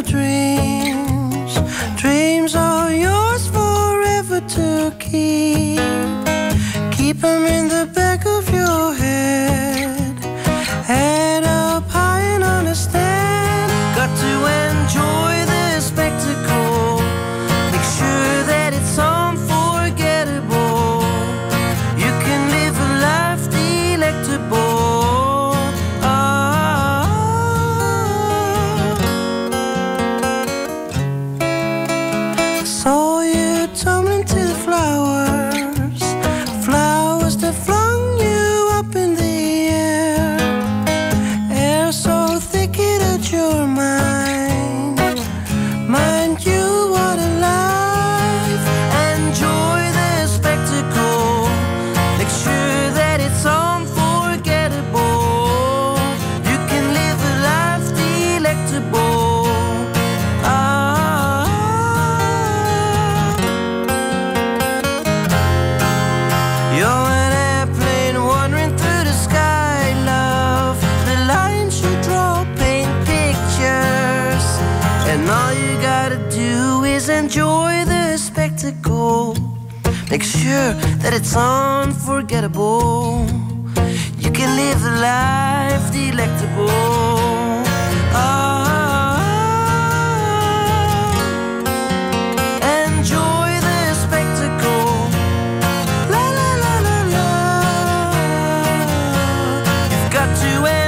your dreams. Dreams are yours forever to keep. Keep them in the back of your head. Head up high and understand. Got to enjoy the spectacle. Make sure that it's unforgettable. You can live a life delectable. Saw you tumbling to the flowers, flowers that flung you up in the air. Air so thick it hurt your mind. Mind you, what a life. Enjoy the spectacle. Make sure that it's unforgettable. You can live a life delectable. You're an airplane wandering through the sky, love. The lines you draw paint pictures, and all you gotta do is enjoy the spectacle. Make sure that it's unforgettable. You can live a life delectable. Enjoy the spectacle. La la la la la. You've got to